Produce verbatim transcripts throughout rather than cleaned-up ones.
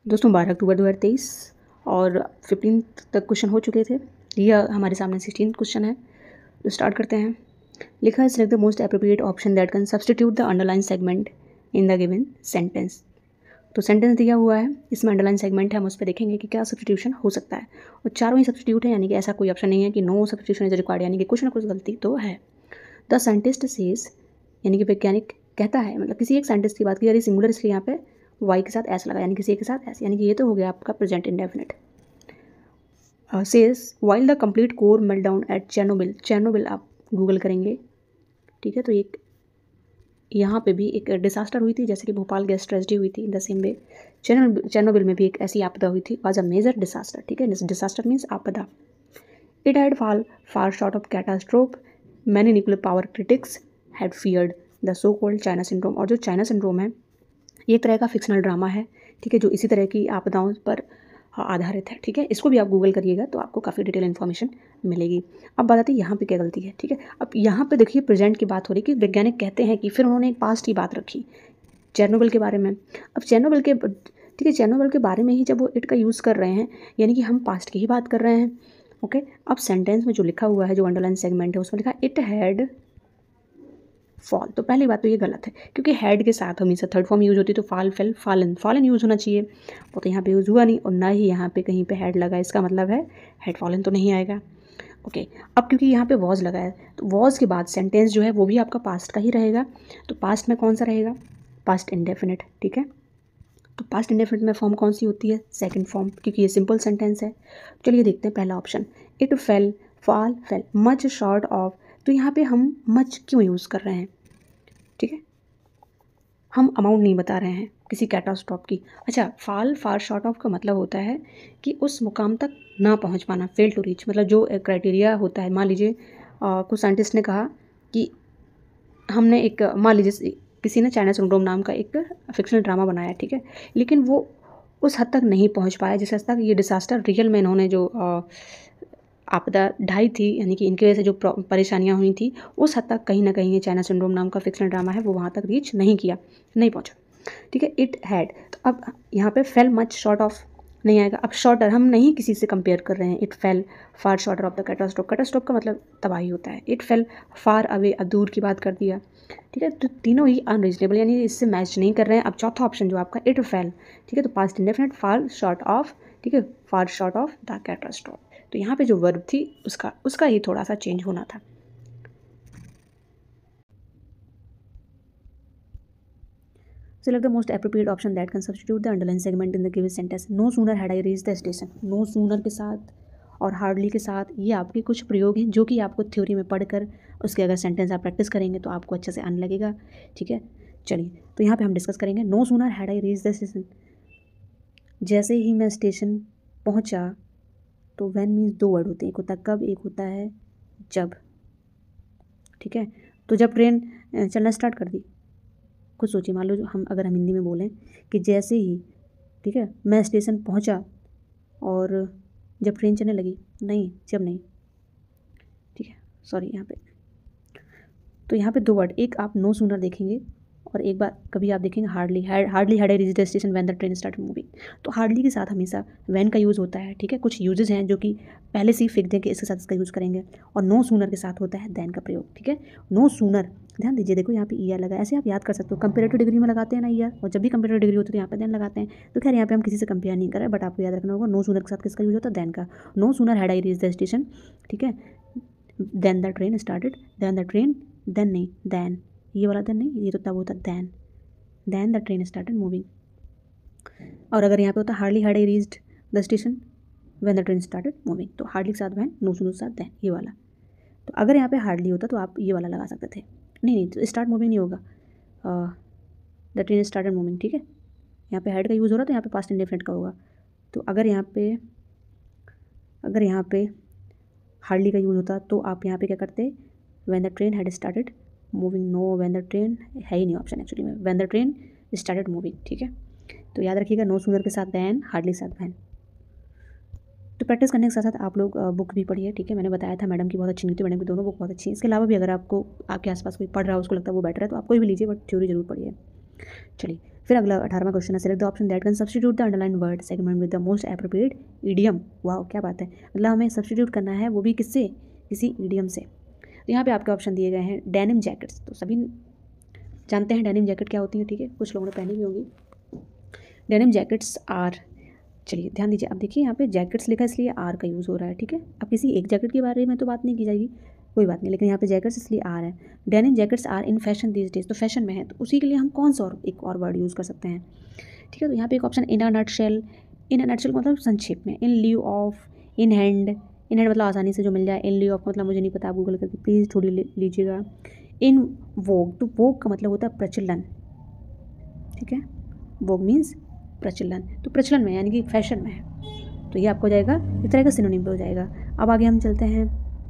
दोस्तों बारह अक्टूबर दो हज़ार तेईस और फिफ्टीन तक क्वेश्चन हो चुके थे। यह हमारे सामने सिक्सटीन क्वेश्चन है, तो स्टार्ट करते हैं। लिखा है select the most appropriate option that can substitute the underline segment in the given sentence. तो सेंटेंस दिया हुआ है, इसमें अंडरलाइन सेगमेंट है, हम उस पर देखेंगे कि क्या सब्सटीट्यूशन हो सकता है। और चारों ही सब्सटीट्यूट है, यानी कि ऐसा कोई ऑप्शन नहीं है कि नो सब्सटीट्यूशन इज रिक्वायर्ड, यानी कि कुछ ना कुछ गलती तो है। द साइंटिस्ट सेज, यानी कि वैज्ञानिक कहता है, मतलब किसी एक साइंटिस्ट की बात की जा रही है, सिंगुलर इसलिए यहाँ पे वाई के साथ एस लगा, यानी किसी एक के साथ एस, यानी कि ये तो हो गया आपका present indefinite. Says while the complete core meltdown at Chernobyl, Chernobyl आप गूगल करेंगे, ठीक है। तो एक यहाँ पे भी एक डिसास्टर हुई थी, जैसे कि भोपाल गैस ट्रेजेडी हुई थी, in the same way Chernobyl में भी एक ऐसी आपदा हुई थी, वाज अ मेजर डिसास्टर, ठीक है। डिसास्टर मीन्स आपदा। It had fall far short of catastrophe, many nuclear power critics had feared the so called China syndrome. और जो चाइना सिंड्रोम है ये एक तरह का फिक्शनल ड्रामा है, ठीक है, जो इसी तरह की आपदाओं पर आधारित है, ठीक है। इसको भी आप गूगल करिएगा तो आपको काफ़ी डिटेल इन्फॉर्मेशन मिलेगी। अब बात आती है यहाँ पे क्या गलती है, ठीक है। अब यहाँ पे देखिए प्रेजेंट की बात हो रही कि वैज्ञानिक कहते हैं कि, फिर उन्होंने एक पास्ट की बात रखी चेर्नोबिल के बारे में। अब चेर्नोबिल के, ठीक है, चेर्नोबिल के बारे में ही जब वो इट का यूज़ कर रहे हैं, यानी कि हम पास्ट की ही बात कर रहे हैं, ओके। अब सेंटेंस में जो लिखा हुआ है, जो अंडरलाइन सेगमेंट है, उसमें लिखा इट हैड फॉल। तो पहली बात तो ये गलत है, क्योंकि हैड के साथ हमेशा थर्ड फॉर्म यूज होती है, तो fall fell fallen, fallen use होना चाहिए, वो तो यहाँ पे यूज़ हुआ नहीं, और ना ही यहाँ पे कहीं पे हैड लगा, इसका मतलब है हैड फॉलन तो नहीं आएगा, ओके। अब क्योंकि यहाँ पे वॉज लगा है, तो वॉज के बाद सेंटेंस जो है वो भी आपका पास्ट का ही रहेगा, तो पास्ट में कौन सा रहेगा, पास्ट इंडेफिनिट, ठीक है। तो पास्ट इंडेफिनिट में फॉर्म कौन सी होती है, सेकंड फॉर्म, क्योंकि ये सिंपल सेंटेंस है। चलिए देखते हैं पहला option, it fell, fall fell much short of. तो यहाँ पे हम मच क्यों यूज़ कर रहे हैं, ठीक है, हम अमाउंट नहीं बता रहे हैं किसी कैटास्ट्रॉफ की। अच्छा, फाल फार शॉर्ट ऑफ का मतलब होता है कि उस मुकाम तक ना पहुंच पाना, फेल टू रीच, मतलब जो क्राइटेरिया होता है। मान लीजिए कुछ साइंटिस्ट ने कहा कि हमने एक, मान लीजिए किसी ने चाइना सिंड्रोम नाम का एक फिक्शनल ड्रामा बनाया, ठीक है, लेकिन वो उस हद तक नहीं पहुंच पाया जिस हद तक ये डिसास्टर रियल में इन्होंने जो आपदा ढाई थी, यानी कि इनकी वजह से जो परेशानियां हुई थी, उस हद तक कहीं ना कहीं ये चाइना सिंड्रोम नाम का फिक्शनल ड्रामा है वो वहाँ तक रीच नहीं किया, नहीं पहुँचा, ठीक है। इट हैड, तो अब यहाँ पे फेल मच शॉर्ट ऑफ नहीं आएगा। अब शॉर्टर हम नहीं किसी से कंपेयर कर रहे हैं, it fell far shorter of the catastrophe, catastrophe का मतलब तबाही होता है। इट फेल फार अवे, अब दूर की बात कर दिया, ठीक है। तो तीनों ही अनरीजनेबल, यानी इससे मैच नहीं कर रहे हैं। अब चौथा ऑप्शन जो आपका इट फेल, ठीक है, तो past indefinite far short of, ठीक है, far short of the catastrophe. तो यहाँ पे जो वर्ब थी उसका उसका ही थोड़ा सा चेंज होना था। Select the most appropriate option that can substitute the underlined segment in the given sentence. No sooner had I reached the station. No sooner के साथ और हार्डली के साथ ये आपके कुछ प्रयोग हैं जो कि आपको थ्योरी में पढ़कर उसके अगर सेंटेंस आप प्रैक्टिस करेंगे तो आपको अच्छे से आने लगेगा, ठीक है। चलिए तो यहाँ पे हम डिस्कस करेंगे। No sooner had I reach the station, जैसे ही मैं स्टेशन पहुँचा, तो वैन मीन्स दो वर्ड होते हैं, एक होता है कब, एक होता है जब, ठीक है। तो जब ट्रेन चलना स्टार्ट कर दी, खुद सोचिए, मान लो हम अगर हम हिंदी में बोलें कि जैसे ही, ठीक है, मैं स्टेशन पहुंचा और जब ट्रेन चलने लगी, नहीं जब नहीं, ठीक है, सॉरी यहाँ पे। तो यहाँ पे दो वर्ड, एक आप नो सूनर देखेंगे और एक बार कभी आप देखेंगे hardly, hardly had I reach the station when the train start moving. तो हार्डली के साथ हमेशा व्हेन का यूज़ होता है, ठीक है। कुछ यूजेस हैं जो कि पहले से ही फिक्स दें कि इसके साथ इसका यूज़ करेंगे, और नो सूनर के साथ होता है देन का प्रयोग, ठीक है। नो सूनर, ध्यान दीजिए, देखो यहाँ पे ईयर लगा, ऐसे आप याद कर सकते हो, कंपेरेटिव डिग्री में लगाते हैं ना ईयर, और जब भी कंपेरेटिव डिग्री होती है तो यहाँ पे देन लगाते हैं। तो खैर यहाँ पे हम किसी से कंपेयर नहीं कर रहे, बट आपको याद रखना होगा नो सूनर के साथ किसका यूज होता है, देन का। No sooner had I reach the station, ठीक है, then the train started, then the train, then नहीं, देन, ये वाला देन नहीं, ये तो तब होता then, then the train started moving. और अगर यहाँ पे होता hardly had I reached the station when the train started moving, तो हार्डली के साथ वैन, नो सूनर के साथ देन, ये वाला। तो अगर यहाँ पे हार्डली होता तो आप ये वाला लगा सकते थे, नहीं नहीं, तो स्टार्ट मूविंग नहीं होगा, द ट्रेन स्टार्टेड मूविंग, ठीक है। यहाँ पे हैड का यूज़ हो रहा तो यहाँ पे पास्ट इंडेफिनिट का होगा। तो अगर यहाँ पे अगर यहाँ पे हार्डली का यूज़ होता तो आप यहाँ पे क्या करते, when the train had started moving, no when the train है ही नहीं ऑप्शन एक्चुअली में, when the train started moving, ठीक है। तो याद रखिएगा नो सूनर के साथ देन, हार्डली के साथ वैन। तो प्रैक्टिस करने के साथ साथ आप लोग बुक भी पढ़िए, ठीक है। मैंने बताया था मैडम की बहुत अच्छी नहीं थी, मैडम की दोनों बुक बहुत अच्छी हैं। इसके अलावा भी अगर आपको आपके आसपास कोई पढ़ रहा है उसको लगता है वो बेटर है तो आप कोई भी लीजिए, बट थ्योरी जरूर पढ़िए। चलिए फिर अगला अठारहवां क्वेश्चन है, select the option that can substitute the underline word segment with the most appropriate idiom. वाह क्या बात है, मतलब हमें सब्स्टिट्यूट करना है वो भी किससे, किसी ईडियम से। तो यहाँ पे आपके ऑप्शन दिए गए हैं डेनिम जैकेट्स, तो सभी जानते हैं डेनिम जैकेट क्या होती है, ठीक है, कुछ लोगों ने पहनी भी होगी। डेनिम जैकेट्स आर, चलिए ध्यान दीजिए, अब देखिए यहाँ पे जैकेट्स लिखा है इसलिए आर का यूज़ हो रहा है, ठीक है। अब किसी एक जैकेट के बारे में तो बात नहीं की जाएगी, कोई बात नहीं, लेकिन यहाँ पे जैकेट्स इसलिए आर है। Denim jackets are in fashion these days, तो फैशन में है, तो उसी के लिए हम कौन सा और एक और वर्ड यूज़ कर सकते हैं, ठीक है। तो यहाँ पे एक option in a nutshell, in a nutshell मतलब संक्षेप में, in lieu of, in hand, in hand मतलब आसानी से जो मिल जाए, इन ल्यू ऑफ मतलब मुझे नहीं पता, आप गूगल करके प्लीज़ थोड़ी लीजिएगा। इन वोग, तो वोग का मतलब होता है प्रचलन, ठीक है, वोग मीन्स प्रचलन, तो प्रचलन में यानी कि फैशन में है, तो ये आपको हो जाएगा, इस तरह का सिनोनिम पे हो जाएगा। अब आगे हम चलते हैं,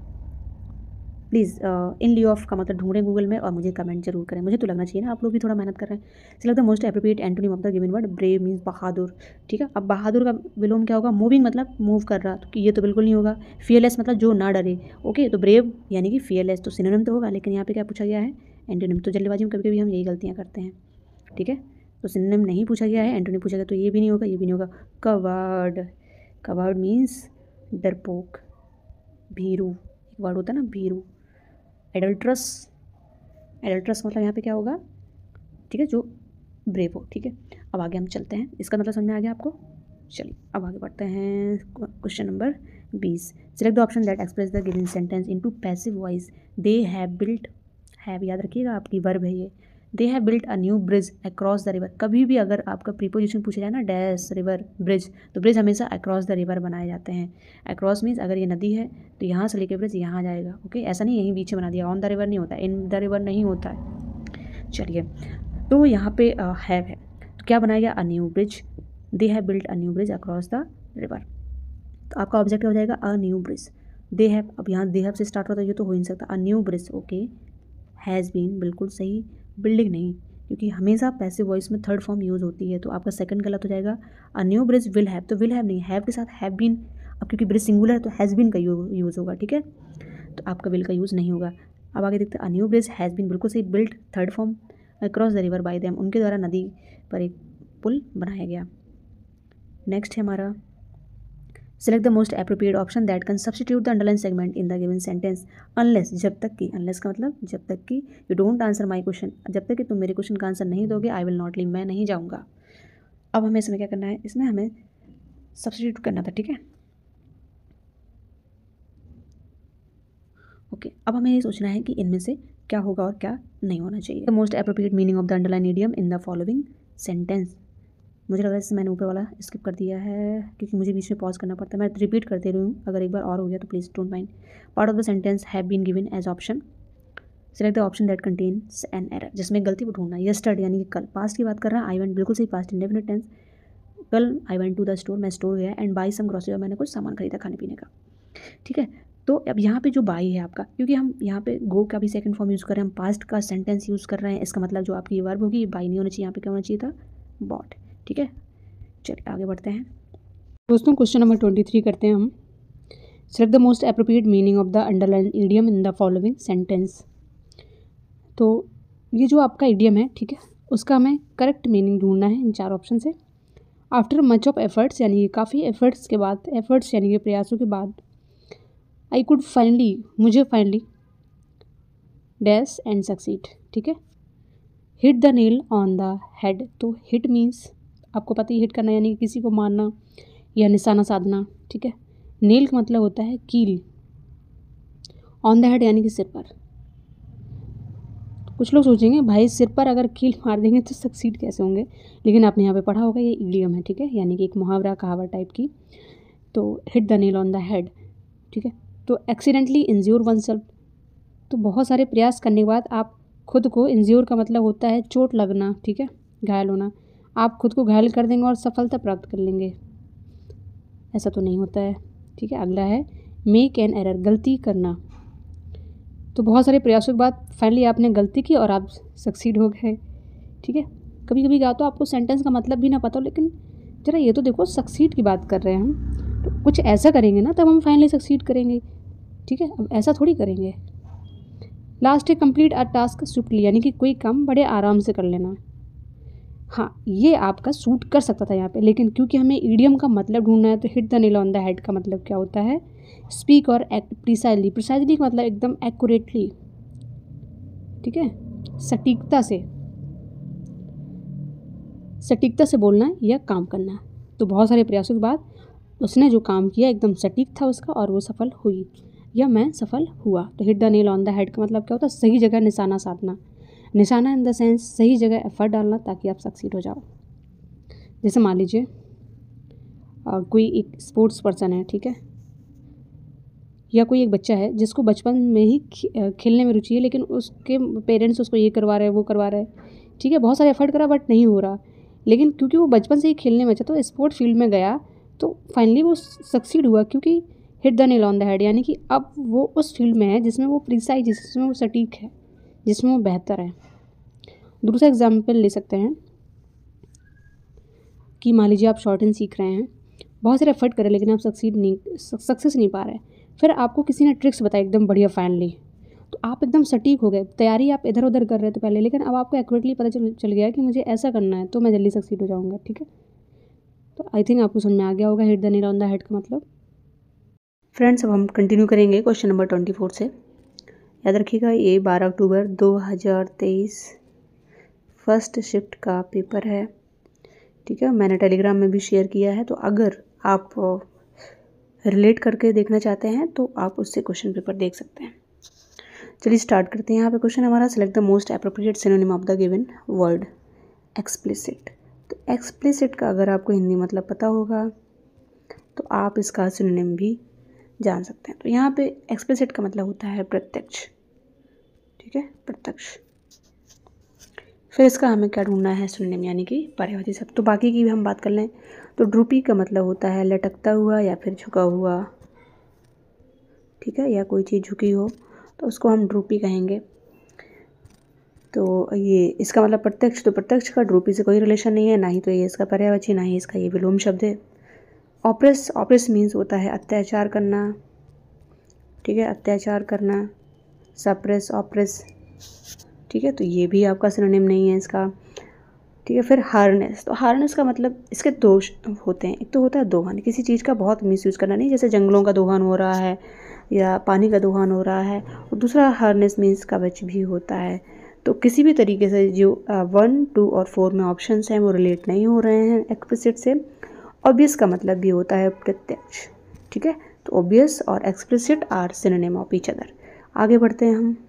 प्लीज़ इन लियो ऑफ का मतलब ढूंढें गूगल में और मुझे कमेंट जरूर करें, मुझे तो लगना चाहिए ना आप लोग भी थोड़ा मेहनत कर रहे हैं। Select the most appropriate antonym of the given word, brave means बहादुर, ठीक है। अब बहादुर का विलोम क्या होगा, मूविंग मतलब मूव कर रहा, तो ये तो बिल्कुल नहीं होगा। फियरलेस मतलब जो ना डरे, ओके, तो ब्रेव यानी कि फियरलेस, तो सिनोनिम तो होगा, लेकिन यहाँ पे क्या पूछा गया है, एंटोनिम। तो जल्दबाजी में कभी कभी हम यही गलतियाँ करते हैं, ठीक है, तो सिनोनिम नहीं पूछा गया है, एंटोनिम पूछा गया, तो ये भी नहीं होगा, ये भी नहीं होगा। कवर्ड, कवर्ड मीन्स डरपोक, भीरू, एक वर्ड होता है ना भीरू। एडल्ट्रस, एडल्ट्रस मतलब यहाँ पे क्या होगा, ठीक है, जो ब्रेव हो, ठीक है। अब आगे हम चलते हैं, इसका मतलब समझ में आ गया आपको। चलिए अब आगे बढ़ते हैं, क्वेश्चन नंबर बीस, select the option that express the given sentence into passive voice. They have built, have याद रखिएगा आपकी वर्ब है ये, they have built a new bridge across the river. कभी भी अगर आपका प्रीपोजिशन पूछा जाए ना, डैश रिवर ब्रिज, तो ब्रिज हमेशा अक्रॉस द रिवर बनाए जाते हैं। अक्रॉस मीन्स अगर ये नदी है तो यहाँ से लेके ब्रिज यहाँ जाएगा, ओके, ऐसा नहीं यहीं बीच में बना दिया, ऑन द रिवर नहीं होता, इन द रिवर नहीं होता है। चलिए, तो यहाँ पे हैव है, तो क्या बनाया गया, a new bridge, they have built a new bridge across the river, तो आपका ऑब्जेक्ट हो जाएगा a new bridge. They have, अब यहाँ दे हैव से स्टार्ट होता है, ये तो हो ही नहीं सकता, a new bridge, okay. Has been, बिल्कुल सही, बिल्डिंग नहीं, क्योंकि हमेशा पैसिव वॉइस में थर्ड फॉर्म यूज़ होती है, तो आपका सेकंड गलत हो जाएगा। A new bridge will have, तो विल हैव नहीं, हैव के साथ हैव बीन, अब क्योंकि ब्रिज सिंगुलर है तो हैज़ बीन का यूज़ होगा, ठीक है, तो आपका विल का यूज़ नहीं होगा। अब आगे देखते हैं, a new bridge has been, बिल्कुल सही, built third form across the river by them, उनके द्वारा नदी पर एक पुल बनाया गया। नेक्स्ट है हमारा, select the most appropriate option that can substitute the underline segment in the given sentence unless, जब तक कि, अनलेस का मतलब जब तक कि, you don't answer my question, जब तक कि तुम मेरे क्वेश्चन का आंसर नहीं दोगे, आई विल नॉट लीव, मैं नहीं जाऊँगा। अब हमें इसमें क्या करना है, इसमें हमें सब्स्टिट्यूट करना था, ठीक है, ओके। अब हमें ये सोचना है कि इनमें से क्या होगा और क्या नहीं होना चाहिए। The most appropriate meaning of the underline idiom in the following sentence, मुझे लग रहा है मैंने ऊपर वाला स्किप कर दिया है क्योंकि मुझे बीच में पॉज करना पड़ता है, मैं रिपीट करते रही हूँ, अगर एक बार और हो गया तो please don't mind. Part of the sentence have been given as option, select the option that contains an error, जिसमें गलती को ढूंढना। यस्टरडे यानी कि कल, पास्ट की बात कर रहा है, आई वेंट, बिल्कुल सही, पास्ट इंडेफिनिट टेंस, कल I went to the store, मैं स्टोर गया, एंड बाई सम ग्रोसरी, और मैंने कुछ सामान खरीदा खाने पीने का, ठीक है। तो अब यहाँ पे जो बाई है आपका, क्योंकि हम यहाँ पे गो का भी सेकंड फॉर्म यूज़ कर रहे हैं, हम पास्ट का सेंटेंस यूज़ कर रहे हैं, इसका मतलब जो आपकी वर्ब होगी बाई नहीं होना चाहिए, यहाँ पे क्या होना चाहिए था, बॉट, ठीक है। चलिए आगे बढ़ते हैं दोस्तों, क्वेश्चन नंबर ट्वेंटी थ्री करते हैं हम। Select the most appropriate meaning of the underline idiom in the following sentence. तो ये जो आपका इडियम है, ठीक है, उसका हमें करेक्ट मीनिंग ढूंढना है इन चार ऑप्शन से। आफ्टर मच ऑफ एफर्ट्स, यानी कि काफ़ी एफर्ट्स के बाद, एफर्ट्स यानी कि प्रयासों के बाद, आई कुड फाइनली, मुझे फाइनली, डैश एंड सक्सीड, ठीक है। Hit the nail on the head, तो हिट मीन्स आपको पता ही, हिट करना यानी कि किसी को मारना या निशाना साधना, ठीक है। नेल का मतलब होता है कील, ऑन द हेड यानी कि सिर पर। कुछ लोग सोचेंगे भाई सिर पर अगर कील मार देंगे तो सक्सीड कैसे होंगे, लेकिन आपने यहाँ पे पढ़ा होगा ये इडियम है, ठीक है, यानी कि एक मुहावरा कहावत टाइप की। तो hit the nail on the head, ठीक है। तो एक्सीडेंटली इंज्योर वन सेल्फ, तो बहुत सारे प्रयास करने के बाद आप खुद को, इंज्योर का मतलब होता है चोट लगना, ठीक है, घायल होना, आप खुद को घायल कर देंगे और सफलता प्राप्त कर लेंगे, ऐसा तो नहीं होता है, ठीक है। अगला है मेक एन एरर, गलती करना, तो बहुत सारे प्रयासों के बाद फाइनली आपने गलती की और आप सक्सीड हो गए, ठीक है। कभी कभी क्या तो आपको सेंटेंस का मतलब भी ना पता हो, लेकिन जरा ये तो देखो सक्सीड की बात कर रहे हैं हम, तो कुछ ऐसा करेंगे ना तब हम फाइनली सक्सीड करेंगे, ठीक है, अब ऐसा थोड़ी करेंगे। लास्ट है कंप्लीट अ टास्क स्विफ्टली, यानी कि कोई काम बड़े आराम से कर लेना। हाँ, ये आपका सूट कर सकता था यहाँ पे, लेकिन क्योंकि हमें ईडियम का मतलब ढूंढना है तो hit the nail on the head का मतलब क्या होता है, स्पीक और एक्ट प्रिसाइजली। प्रिसाइजली का मतलब एकदम एक्यूरेटली, ठीक है, सटीकता से, सटीकता से बोलना या काम करना। तो बहुत सारे प्रयासों के बाद उसने जो काम किया एकदम सटीक था उसका और वो सफल हुई या मैं सफल हुआ। तो hit the nail on the head का मतलब क्या होता है, सही जगह निशाना साधना। निशाना इन द सेंस सही जगह एफर्ट डालना ताकि आप सक्सीड हो जाओ। जैसे मान लीजिए कोई एक स्पोर्ट्स पर्सन है, ठीक है, या कोई एक बच्चा है जिसको बचपन में ही खेलने में रुचि है, लेकिन उसके पेरेंट्स उसको ये करवा रहे हैं वो करवा रहे हैं, ठीक है, बहुत सारे एफर्ट करा बट नहीं हो रहा, लेकिन क्योंकि वो बचपन से ही खेलने में अच्छा तो स्पोर्ट फील्ड में गया तो फाइनली वो सक्सीड हुआ, क्योंकि hit the nail on the head, यानी कि अब वो उस फील्ड में है जिसमें वो प्रिसाइज, जिसमें वो सटीक है, जिसमें वो बेहतर है। दूसरा एग्जाम्पल ले सकते हैं कि मान लीजिए आप शॉर्ट हैंड सीख रहे हैं, बहुत सारे एफर्ट करें लेकिन आप सक्सीड नहीं सक्सेस नहीं पा रहे, फिर आपको किसी ने ट्रिक्स बताई एकदम बढ़िया फाइनली, तो आप एकदम सटीक हो गए। तैयारी आप इधर उधर कर रहे थे पहले, लेकिन अब आपको एक्यूरेटली पता चल चल गया कि मुझे ऐसा करना है तो मैं जल्दी सक्सीड हो जाऊँगा, ठीक है। तो आई थिंक आपको समझ में आ गया होगा hit the nail on the head का मतलब। फ्रेंड्स, अब हम कंटिन्यू करेंगे क्वेश्चन नंबर ट्वेंटी फोर से। याद रखिएगा ये बारह अक्टूबर दो हज़ार तेईस फर्स्ट शिफ्ट का पेपर है, ठीक है। मैंने टेलीग्राम में भी शेयर किया है, तो अगर आप रिलेट करके देखना चाहते हैं तो आप उससे क्वेश्चन पेपर देख सकते हैं। चलिए स्टार्ट करते हैं। यहाँ पे क्वेश्चन हमारा, select the most appropriate synonym of the given word explicit. तो एक्सप्लिसिट का अगर आपको हिंदी मतलब पता होगा तो आप इसका सिनोनिम भी जान सकते हैं। तो यहाँ पे एक्सप्लिसिट का मतलब होता है प्रत्यक्ष, ठीक है, प्रत्यक्ष। फिर इसका हमें क्या ढूंढना है, सिनोनिम यानी कि पर्यायवाची शब्द। तो बाकी की भी हम बात कर लें तो ड्रूपी का मतलब होता है लटकता हुआ या फिर झुका हुआ, ठीक है, या कोई चीज़ झुकी हो तो उसको हम ड्रूपी कहेंगे। तो ये इसका मतलब प्रत्यक्ष, तो प्रत्यक्ष का ड्रूपी से कोई रिलेशन नहीं है, ना ही तो ये इसका पर्यायवाची, ना ही इसका ये विलोम शब्द है। ऑप्रेस, ऑप्रेस मीन्स होता है अत्याचार करना, ठीक है, अत्याचार करना, सप्रेस, ऑप्रेस, ठीक है, तो ये भी आपका सिनोनिम नहीं है इसका, ठीक है। फिर हार्नेस, तो हार्नेस का मतलब इसके दोष होते हैं, एक तो होता है दोहन, किसी चीज़ का बहुत मिसयूज़ करना, नहीं जैसे जंगलों का दोहन हो रहा है या पानी का दोहन हो रहा है, और दूसरा हार्नेस मीन्स कवच भी होता है। तो किसी भी तरीके से जो वन टू और फोर में ऑप्शंस हैं वो रिलेट नहीं हो रहे हैं एक्सप्लिसिट से। ऑब्वियस का मतलब भी होता है प्रत्यक्ष, ठीक है। तो ऑब्वियस और explicit are synonym of each other. आगे बढ़ते हैं हम।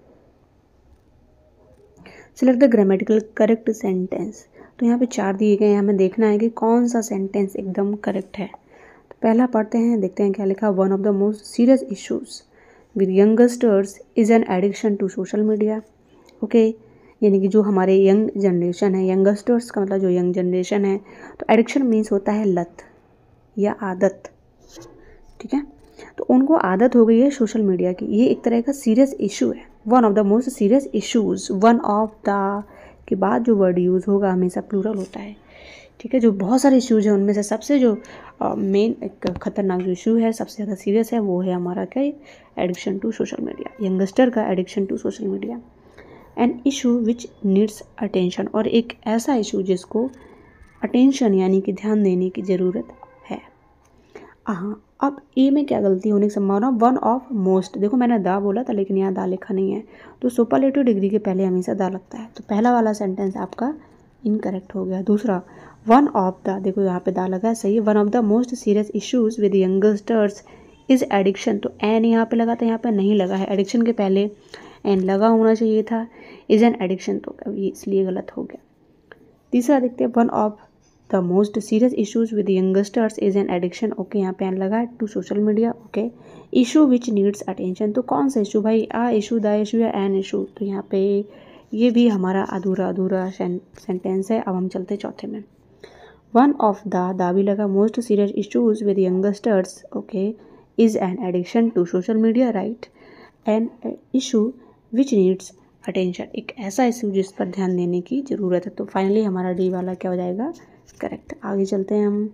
Select the grammatical correct sentence. तो यहाँ पे चार दिए गए हैं, हमें देखना है कि कौन सा सेंटेंस एकदम करेक्ट है। तो पहला पढ़ते हैं, देखते हैं क्या लिखा। One of the most serious issues with youngsters is an addiction to social media. Okay, यानी कि जो हमारे यंग जनरेशन है, यंगस्टर्स का मतलब जो यंग जनरेशन है, तो एडिक्शन मीन्स होता है लत या आदत, ठीक है। तो उनको आदत हो गई है सोशल मीडिया की, ये एक तरह का सीरियस इशू है। One of the most serious issues, one of the के बाद जो वर्ड यूज़ होगा हमेशा प्लूरल होता है, ठीक है। जो बहुत सारे इश्यूज़ हैं उनमें से सबसे जो मेन uh, एक खतरनाक जो इशू है, सबसे ज़्यादा सीरियस है, वो है हमारा क्या, addiction to social media, youngster का addiction to social media. An issue which needs attention, और एक ऐसा इशू जिसको अटेंशन यानी कि ध्यान देने की ज़रूरत है। हाँ, अब ए में क्या गलती होने की संभावना, वन ऑफ मोस्ट, देखो मैंने दा बोला था लेकिन यहाँ दा लिखा नहीं है, तो सुपरलेटिव डिग्री के पहले हमेशा दा लगता है, तो पहला वाला सेंटेंस आपका इनकरेक्ट हो गया। दूसरा, वन ऑफ द, देखो यहाँ पे दा लगा है, सही है। One of the most serious issues with youngsters is addiction, तो एन यहाँ पे लगा था, यहाँ पे नहीं लगा है, एडिक्शन के पहले एन लगा होना चाहिए था, इज एन एडिक्शन, तो ये इसलिए गलत हो गया। तीसरा देखते हैं, one of the most serious issues with youngsters is an addiction, okay, यहाँ पे एन लगा है, to social media, okay. Issue which needs attention, तो कौन सा इशू भाई, आ इशू, द इशू या एन इशू, तो यहाँ पे ये भी हमारा अधूरा अधूरा सेंटेंस है। अब हम चलते चौथे में। वन ऑफ द, दा भी लगा, most serious issues with youngsters, okay, is an addiction to social media, right. An issue which needs attention, एक ऐसा इशू जिस पर ध्यान देने की ज़रूरत है। तो फाइनली हमारा डी वाला क्या हो जाएगा, करेक्ट। आगे चलते हैं हम।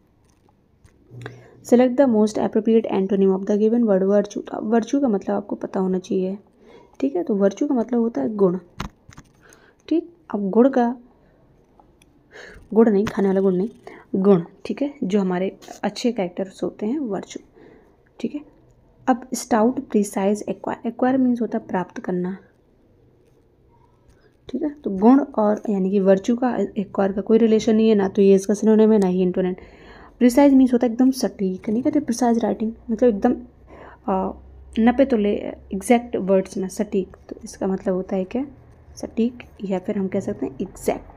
Select the most appropriate antonym of the given word virtue. Virtue का मतलब आपको पता होना चाहिए, ठीक है। तो वर्चू का मतलब होता है गुण, ठीक। अब गुण का गुण नहीं, खाने वाला गुण नहीं, गुण, ठीक है, जो हमारे अच्छे कैरेक्टर्स होते हैं, वर्चू, ठीक है। अब stout, precise, acquire, acquire means होता है प्राप्त करना, ठीक है। तो गुण और यानी कि वर्चू का एक्वायर का कोई रिलेशन नहीं है, ना तो ये इसका सिनोनिम है ना ही इंटोनेम। प्रिसाइज मीन्स होता है एकदम सटीक, नहीं कहते प्रिसाइज राइटिंग, मतलब एकदम नपे तो ले एग्जैक्ट वर्ड्स में सटीक, तो इसका मतलब होता है क्या, सटीक, या फिर हम कह सकते हैं एग्जैक्ट।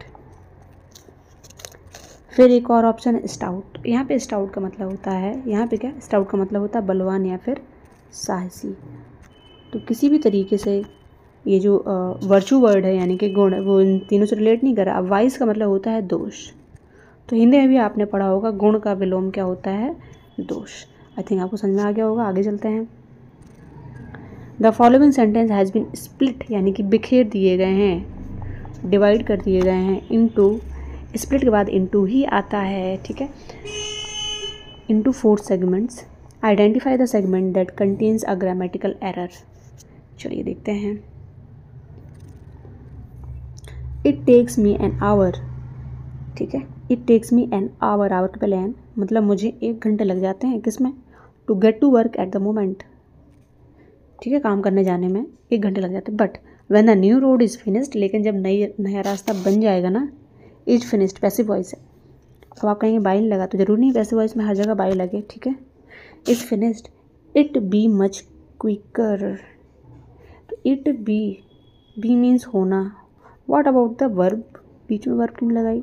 फिर एक और ऑप्शन है स्टाउट। यहाँ पे स्टाउट का मतलब होता है, यहाँ पे क्या, स्टाउट का मतलब होता है बलवान या फिर साहसी। तो किसी भी तरीके से ये जो वर्चू वर्ड है यानी कि गुण, वो इन तीनों से रिलेट नहीं कर रहा। अब वाइस का मतलब होता है दोष, तो हिंदी में भी आपने पढ़ा होगा गुण का विलोम क्या होता है, दोष। आई थिंक आपको समझ में आ गया होगा। आगे चलते हैं। The following sentence has been split, यानी कि बिखेर दिए गए हैं, डिवाइड कर दिए गए हैं इनटू, स्प्लिट के बाद इनटू ही आता है, ठीक है, into four segments. Identify the segment that contains a grammatical error. चलिए देखते हैं। It takes me an hour, ठीक है, it takes me an hour, hour के पहले एन, मतलब मुझे एक घंटे लग जाते हैं किस में, to get to work at the moment, ठीक है, काम करने जाने में एक घंटे लग जाते हैं। But when the new road is finished, लेकिन जब नई नया रास्ता बन जाएगा ना, इज फिनिश्ड पैसिव वॉइस है। अब आप कहेंगे बाई लगा, तो जरूरी नहीं पैसिव वॉइस में हर जगह बाई लगे, ठीक है। Is finished, it be much quicker, तो इट बी, बी मीन्स होना। व्हाट अबाउट द वर्ब, बीच में वर्ब क्यों लगाई।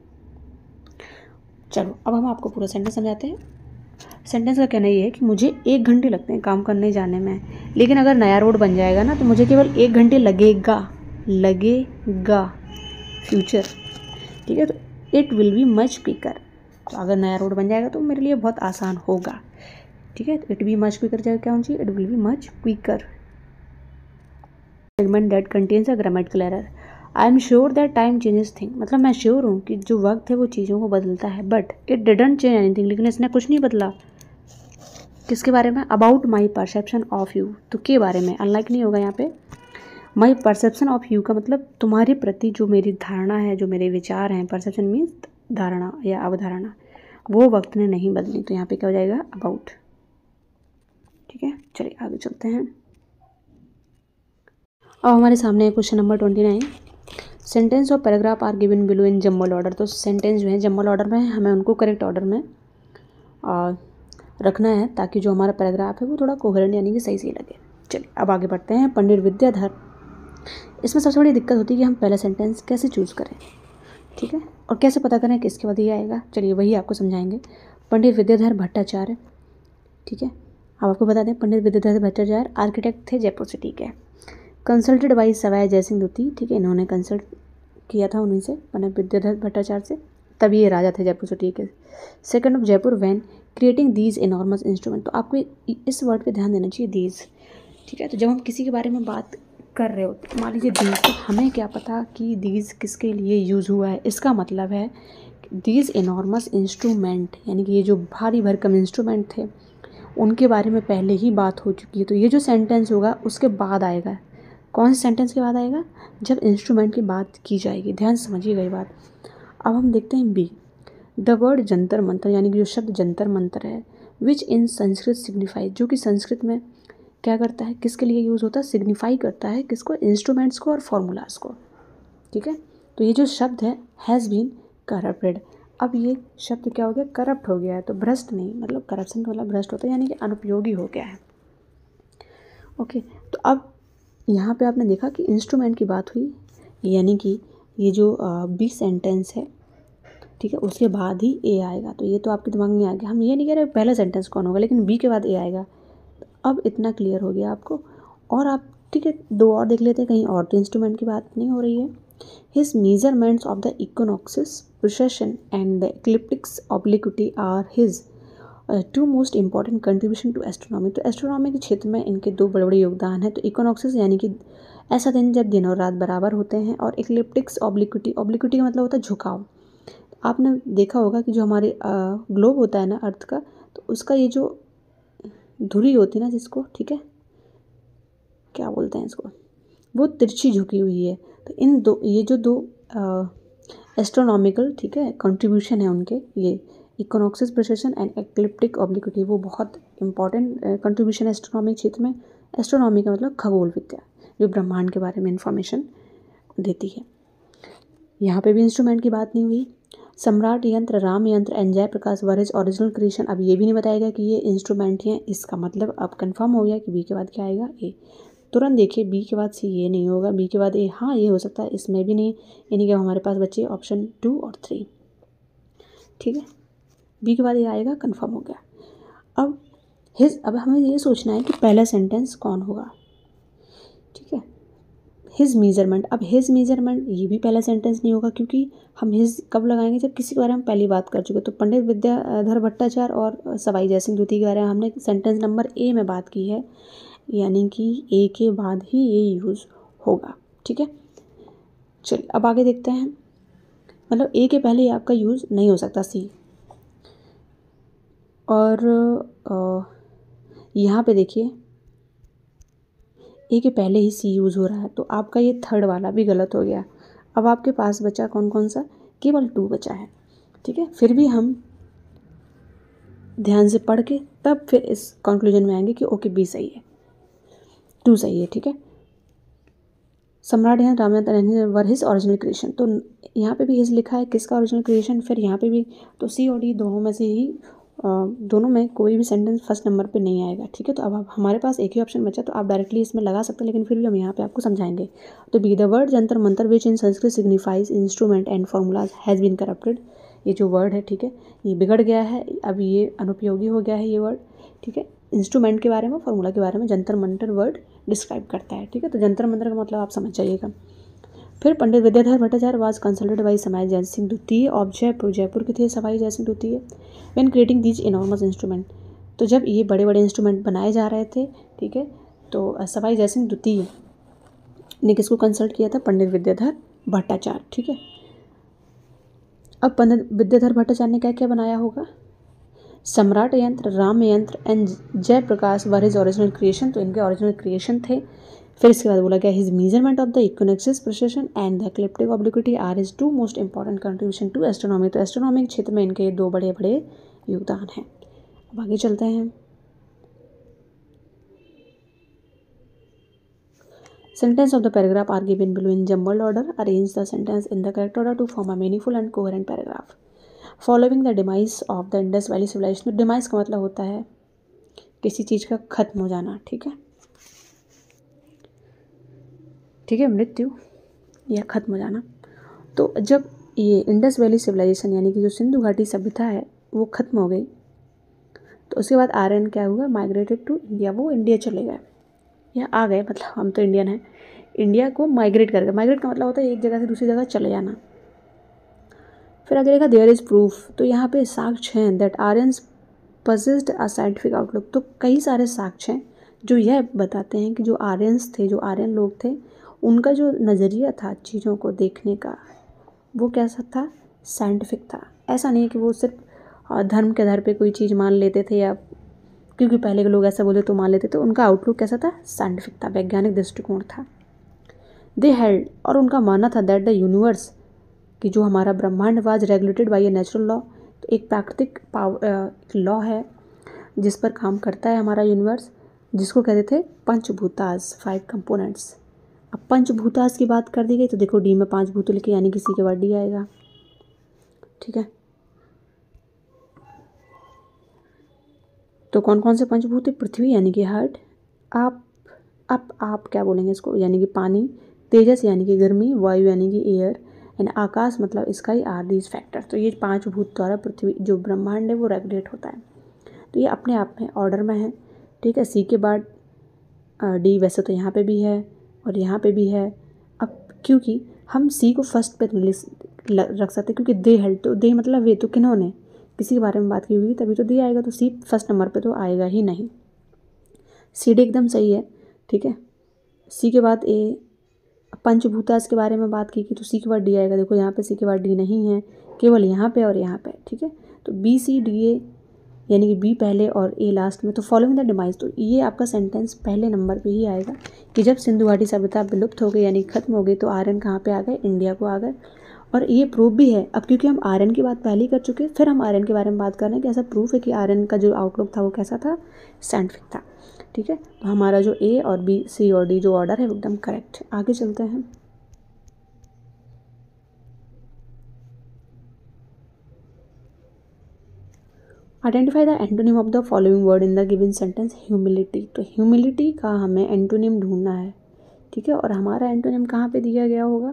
चलो अब हम आपको पूरा सेंटेंस समझाते हैं। सेंटेंस का कहना ये है कि मुझे एक घंटे लगते हैं काम करने जाने में, लेकिन अगर नया रोड बन जाएगा ना तो मुझे केवल एक घंटे लगेगा, लगेगा, फ्यूचर, ठीक है। तो it will be much quicker, तो अगर नया रोड बन जाएगा तो मेरे लिए बहुत आसान होगा, ठीक है। तो इट बी मच क्विकर जगह क्या होनी चाहिए, it will be much quicker. Segment that contains a grammatical error. I am sure that time changes thing, मतलब मैं श्योर हूँ कि जो वक्त है वो चीज़ों को बदलता है। But it didn't change anything, लेकिन इसने कुछ नहीं बदला। किसके बारे में, about my perception of you, तो के बारे में, अनलाइक नहीं होगा यहाँ पे। माई परसेप्शन ऑफ यू का मतलब तुम्हारे प्रति जो मेरी धारणा है, जो मेरे विचार हैं, परसेप्शन मीन्स धारणा या अवधारणा, वो वक्त ने नहीं बदली, तो यहाँ पे क्या हो जाएगा, अबाउट, ठीक है। चलिए आगे चलते हैं। अब हमारे सामने question number twenty nine. Sentence और paragraph are given below in jumble order, तो सेंटेंस जो है जम्बल ऑर्डर में है, हमें उनको करेक्ट ऑर्डर में आ, रखना है ताकि जो हमारा पैराग्राफ है वो थोड़ा कोहेरेंट यानी कि सही सही लगे। चलिए अब आगे बढ़ते हैं। पंडित विद्याधर, इसमें सबसे बड़ी दिक्कत होती है कि हम पहला सेंटेंस कैसे चूज़ करें, ठीक है, और कैसे पता करें किसके बाद ये आएगा। चलिए वही आपको समझाएंगे। पंडित विद्याधर भट्टाचार्य, ठीक है, अब आपको बता दें पंडित विद्याधर भट्टाचार्य आर्किटेक्ट थे जयपुर सिटी के। कंसल्टेड बाई सवाई जयसिंह द्वितीय, ठीक है, इन्होंने कंसल्ट किया था उन्हीं से, पंडित विद्याधर भट्टाचार्य से, तभी ये राजा थे जयपुर सिटी के। Second of Jaipur when creating these enormous instrument, तो आपको इस वर्ड पे ध्यान देना चाहिए, दीज, ठीक है। तो जब हम किसी के बारे में बात कर रहे होते हैं, मान लीजिए दीज, तो हमें क्या पता कि दीज किसके लिए यूज़ हुआ है। इसका मतलब है दीज इनॉर्मस इंस्ट्रूमेंट, यानी कि ये जो भारी भरकम इंस्ट्रूमेंट थे उनके बारे में पहले ही बात हो चुकी है। तो ये जो सेंटेंस होगा उसके बाद आएगा। कौन से सेंटेंस के बाद आएगा, जब इंस्ट्रूमेंट की बात की जाएगी। ध्यान से समझिएगा ये बात। अब हम देखते हैं B, the word Jantar Mantar, यानी कि जो शब्द जंतर मंतर है, विच इन संस्कृत सिग्निफाई, जो कि संस्कृत में क्या करता है, किसके लिए यूज़ होता है, सिग्निफाई करता है किसको, इंस्ट्रूमेंट्स को और फॉर्मूलाज को, ठीक है। तो ये जो शब्द है हैज़ बीन करप्टेड, अब ये शब्द क्या हो गया, करप्ट हो गया है। तो भ्रष्ट नहीं, मतलब करप्शन का मतलब भ्रष्ट होता है, यानी कि अनुपयोगी हो गया है। ओके, तो अब यहाँ पे आपने देखा कि इंस्ट्रूमेंट की बात हुई, यानी कि ये जो बी सेंटेंस है, ठीक है, उसके बाद ही ए आएगा। तो ये तो आपके दिमाग में आ गया। हम ये नहीं कह रहे पहला सेंटेंस कौन होगा, लेकिन बी के बाद ए आएगा। तो अब इतना क्लियर हो गया आपको। और आप, ठीक है, दो और देख लेते हैं, कहीं और तो इंस्ट्रूमेंट की बात नहीं हो रही है। His measurements of the equinoxes procession and the ecliptics obliquity are his two most important contribution to astronomy, तो एस्ट्रोनॉमी के क्षेत्र में इनके दो बड़े बड़े योगदान हैं। तो इक्विनॉक्सिस यानी कि ऐसा दिन जब दिन और रात बराबर होते हैं, और एक्लिप्टिक्स ऑब्लिक्विटी, ऑब्लिक्विटी का मतलब होता है झुकाव। आपने देखा होगा कि जो हमारे ग्लोब होता है ना अर्थ का, तो उसका ये जो धुरी होती है ना, जिसको, ठीक है, क्या बोलते हैं इसको, वो तिरछी झुकी हुई है। तो इन दो, ये जो दो एस्ट्रोनॉमिकल, ठीक है, कंट्रीब्यूशन है उनके ये equinoxes precession and ecliptic obliquity, वो बहुत इंपॉर्टेंट कंट्रीब्यूशन है एस्ट्रोनॉमी क्षेत्र में। एस्ट्रोनॉमी का मतलब खगोल विद्या, जो ब्रह्मांड के बारे में इंफॉर्मेशन देती है। यहाँ पे भी इंस्ट्रूमेंट की बात नहीं हुई। सम्राट Yantra, Ram Yantra and Jaiprakash were his original creation. अब ये भी नहीं बताया गया कि ये इंस्ट्रूमेंट हैं, इसका मतलब अब कंफर्म हो गया कि बी के बाद क्या आएगा, ए। तुरंत देखिए बी के बाद सी ये नहीं होगा, बी के बाद ए, हाँ ये हो सकता है, इसमें भी नहीं, यानी कि हमारे पास बचे ऑप्शन टू और थ्री, ठीक है। बी के बाद ये आएगा, कंफर्म हो गया। अब हिज, अब हमें ये सोचना है कि पहला सेंटेंस कौन होगा, ठीक है। हिज मेजरमेंट, अब हिज मेजरमेंट ये भी पहला सेंटेंस नहीं होगा, क्योंकि हम हिज कब लगाएंगे, जब किसी के बारे में पहली बात कर चुके। तो पंडित विद्याधर भट्टाचार्य और सवाई जयसिंह द्वितीय के बारे में हमने सेंटेंस नंबर ए में बात की है, यानी कि ए के बाद ही ये यूज़ होगा, ठीक है। चलिए अब आगे देखते हैं, मतलब ए के पहले आपका यूज़ नहीं हो सकता, सी। और यहाँ पे देखिए ए के पहले ही सी यूज़ हो रहा है, तो आपका ये थर्ड वाला भी गलत हो गया। अब आपके पास बचा कौन कौन सा, केवल टू बचा है, ठीक है। फिर भी हम ध्यान से पढ़ के तब फिर इस कंक्लूजन में आएंगे कि ओके बी सही है, टू सही है, ठीक है। सम्राट यहाँ Ramchandra were his original creation, तो यहाँ पे भी हिज लिखा है, किसका ओरिजिनल क्रिएशन, फिर यहाँ पे भी, तो सी और डी दोनों में से ही, दोनों में कोई भी सेंटेंस फर्स्ट नंबर पे नहीं आएगा, ठीक है। तो अब हमारे पास एक ही ऑप्शन बचा, तो आप डायरेक्टली इसमें लगा सकते हैं, लेकिन फिर भी हम यहाँ पे आपको समझाएंगे। तो B the word Jantar Mantar which in Sanskrit signifies instrument and formulas has been corrupted, ये जो वर्ड है, ठीक है, ये बिगड़ गया है, अब ये अनुपयोगी हो गया है ये वर्ड, ठीक है। इंस्ट्रूमेंट के बारे में, फॉर्मूला के बारे में जंतर मंतर वर्ड डिस्क्राइब करता है, ठीक है। तो जंतर मंतर का मतलब आप समझ जाइएगा। फिर Pandit Vidyadhar Bhattacharya was consulted by Sawai Jai Singh द्वितीय ऑफ जयपुर, जयपुर के थे सवाई जयसिंह द्वितीय, when creating these enormous instrument, तो जब ये बड़े बड़े इंस्ट्रूमेंट बनाए जा रहे थे, ठीक है, तो सवाई जयसिंह द्वितीय ने किसको कंसल्ट किया था, पंडित विद्याधर भट्टाचार्य, ठीक है। अब पंडित विद्याधर भट्टाचार्य ने क्या क्या बनाया होगा, सम्राट Yantra, Ram Yantra and Jaiprakash were his original creation, तो इनके ओरिजिनल क्रिएशन थे। फिर इसके बाद बोला गया his measurement of the equinoxes precession and the ecliptic obliquity are his two most important contribution to astronomy, तो एस्ट्रोनॉमी के क्षेत्र में इनके दो बड़े बड़े योगदान हैं। अब आगे चलते हैं। Sentence of the paragraph are given below in jumbled order. Arrange the sentence in the correct order to form a meaningful and coherent paragraph. Following the demise of the Indus Valley civilization, demise का मतलब होता है किसी चीज़ का खत्म हो जाना, ठीक है, ठीक है, मृत्यु या खत्म हो जाना। तो जब ये इंडस वैली सिविलाइजेशन यानी कि जो सिंधु घाटी सभ्यता है वो खत्म हो गई, तो उसके बाद आर्यन क्या हुआ, माइग्रेटेड टू इंडिया, वो इंडिया चले गए या आ गए, मतलब हम तो इंडियन हैं, इंडिया को माइग्रेट कर गए। माइग्रेट का मतलब होता है एक जगह से दूसरी जगह चले जाना। फिर आगे देखा देयर इज़ प्रूफ, तो यहाँ पे साक्ष्य हैं that Aryans possessed a scientific outlook, तो कई सारे साक्ष्य हैं जो यह बताते हैं कि जो आर्यंस थे, जो आर्यन लोग थे, उनका जो नज़रिया था चीज़ों को देखने का, वो कैसा था, साइंटिफिक था। ऐसा नहीं है कि वो सिर्फ धर्म के आधार पे कोई चीज़ मान लेते थे, या क्योंकि पहले के लोग ऐसा बोले तो मान लेते थे, उनका आउटलुक कैसा था, साइंटिफिक था, वैज्ञानिक दृष्टिकोण था। दे हेल्ड, और उनका मानना था दैट द यूनिवर्स, कि जो हमारा ब्रह्मांड was regulated by a natural law, तो एक प्राकृतिक पावर लॉ है जिस पर काम करता है हमारा यूनिवर्स, जिसको कहते थे पंचभूतास, फाइव कंपोनेंट्स। अब पंचभूतास की बात कर दी गई, तो देखो डी में पांच भूत लिखे, यानी किसी के बाद डी आएगा, ठीक है। तो कौन कौन से पंचभूत है, पृथ्वी यानी कि हार्ट, आप आप आप क्या बोलेंगे इसको, यानी कि पानी, तेजस यानी कि गर्मी, वायु यानी कि एयर, एंड आकाश मतलब स्काई, आर दीज फैक्टर। तो ये पांच भूत द्वारा पृथ्वी, जो ब्रह्मांड है, वो रेगुलेट होता है। तो ये अपने आप में ऑर्डर में है, ठीक है। सी के बाद डी, वैसे तो यहाँ पे भी है और यहाँ पे भी है। अब क्योंकि हम सी को फर्स्ट पे रख सकते, क्योंकि दे हेल्ड, तो दे मतलब वे, तो किन्होंने, किसी के बारे में बात की हुई तभी तो दी आएगा, तो सी फर्स्ट नंबर पे तो आएगा ही नहीं। सी डी एकदम सही है, ठीक है। सी के बाद ए, पंचभूतास के बारे में बात की कि तो सी के बाद डी आएगा। देखो यहाँ पे सी के बाद डी नहीं है, केवल यहाँ पे और यहाँ पे, ठीक है। तो बी सी डी ए यानी कि बी पहले और ए लास्ट में। तो फॉलोइंग द डिमाइज, तो ये आपका सेंटेंस पहले नंबर पे ही आएगा कि जब सिंधु घाटी सभ्यता विलुप्त हो गई यानी खत्म हो गई, तो आर्यन कहाँ पे आ गए, इंडिया को आ गए। और ये प्रूफ भी है। अब क्योंकि हम आयरन की बात पहले ही कर चुके हैं, फिर हम आयरन के बारे में बात कर रहे हैं कि ऐसा प्रूफ है कि आयरन का जो आउटलुक था वो कैसा था, साइंटिफिक था। ठीक है, तो हमारा जो ए और बी, सी और डी जो ऑर्डर है वो एकदम करेक्ट है। आगे चलते हैं। Identify the antonym of the following word in the given sentence. Humility, तो ह्यूमिलिटी का हमें एंटोनिम ढूंढना है। ठीक है, और हमारा एंटोनिम कहाँ पे दिया गया होगा?